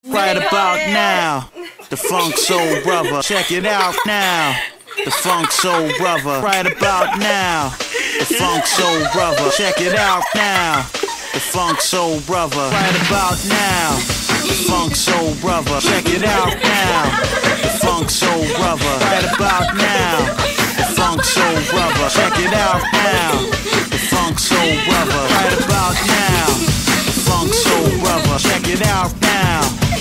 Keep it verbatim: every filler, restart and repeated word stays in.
Right about now, the Funk Soul Brother. Check it out now, the Funk Soul Brother. Right about now, the Funk Soul Brother. Check it out now, the Funk Soul Brother. Right about now, the Funk Soul Brother. Check it out now, the Funk Soul Brother. Right about now, the Funk Soul Brother. Check it out now, the Funk Soul Brother. Right about now, the Funk Soul Brother. Check it out now.